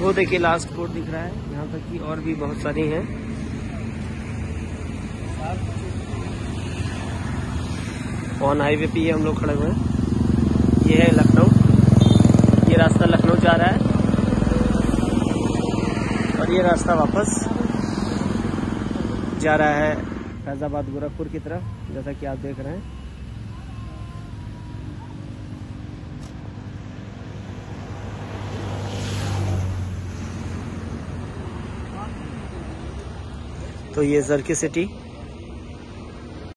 वो देखिए last court दिख रहा है, यहाँ तक कि और भी बहुत सारी हैं। ऑन हाईवे पे ये हम लोग खड़े हुए हैं। ये है लखनऊ, ये रास्ता लखनऊ जा रहा है और ये रास्ता वापस जा रहा है फैजाबाद गोरखपुर की तरफ, जैसा कि आप देख रहे हैं। तो ये सर्किट सिटी